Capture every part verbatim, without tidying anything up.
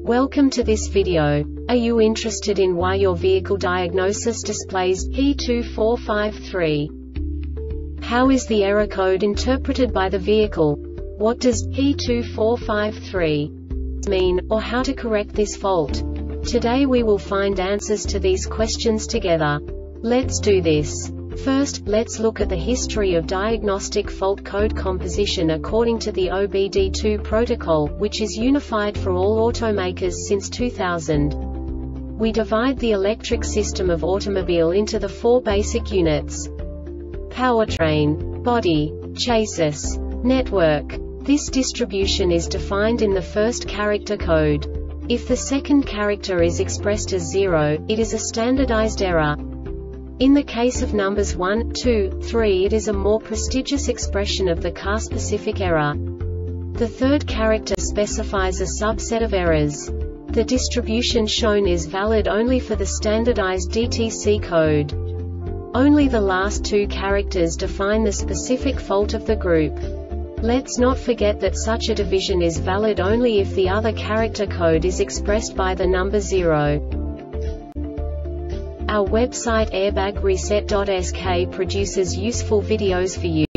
Welcome to this video. Are you interested in why your vehicle diagnosis displays P two four five three? How is the error code interpreted by the vehicle? What does P two four five three mean, or how to correct this fault? Today we will find answers to these questions together. Let's do this. First, let's look at the history of diagnostic fault code composition according to the O B D two protocol, which is unified for all automakers since two thousand. We divide the electric system of automobile into the four basic units: powertrain, body, chassis, network. This distribution is defined in the first character code. If the second character is expressed as zero, it is a standardized error. In the case of numbers one, two, three, it is a more prestigious expression of the car-specific error. The third character specifies a subset of errors. The distribution shown is valid only for the standardized D T C code. Only the last two characters define the specific fault of the group. Let's not forget that such a division is valid only if the other character code is expressed by the number zero. Our website airbag reset dot S K produces useful videos for you.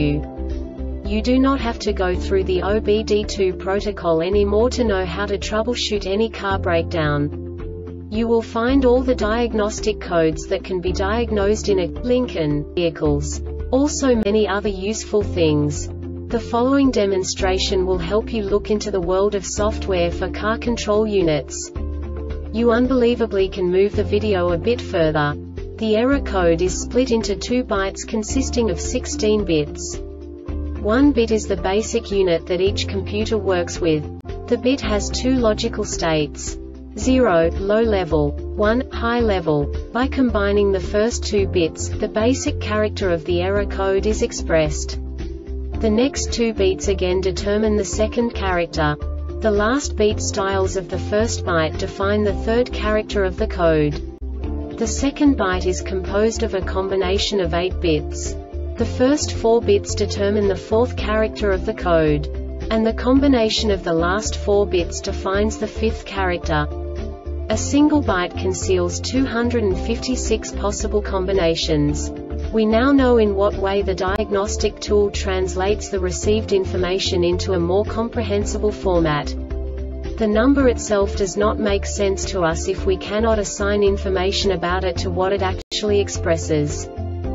You do not have to go through the O B D two protocol anymore to know how to troubleshoot any car breakdown. You will find all the diagnostic codes that can be diagnosed in a Lincoln vehicles. Also many other useful things. The following demonstration will help you look into the world of software for car control units. You unbelievably can move the video a bit further. The error code is split into two bytes consisting of sixteen bits. One bit is the basic unit that each computer works with. The bit has two logical states: zero, low level, one, high level. By combining the first two bits, the basic character of the error code is expressed. The next two bits again determine the second character. The last beat styles of the first byte define the third character of the code. The second byte is composed of a combination of eight bits. The first four bits determine the fourth character of the code. And the combination of the last four bits defines the fifth character. A single byte conceals two hundred fifty-six possible combinations. We now know in what way the diagnostic tool translates the received information into a more comprehensible format. The number itself does not make sense to us if we cannot assign information about it to what it actually expresses.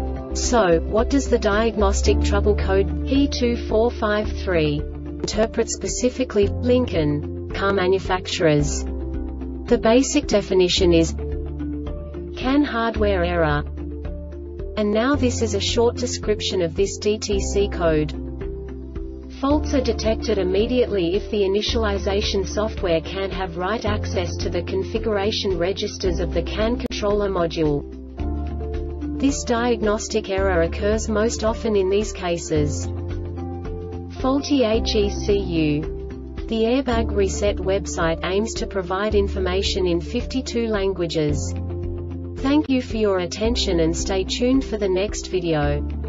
So, what does the diagnostic trouble code P two four five three interpret specifically for Lincoln car manufacturers? The basic definition is CAN hardware error. And now this is a short description of this D T C code. Faults are detected immediately if the initialization software can't have write access to the configuration registers of the CAN controller module. This diagnostic error occurs most often in these cases: faulty H E C U. The Airbag Reset website aims to provide information in fifty-two languages. Thank you for your attention and stay tuned for the next video.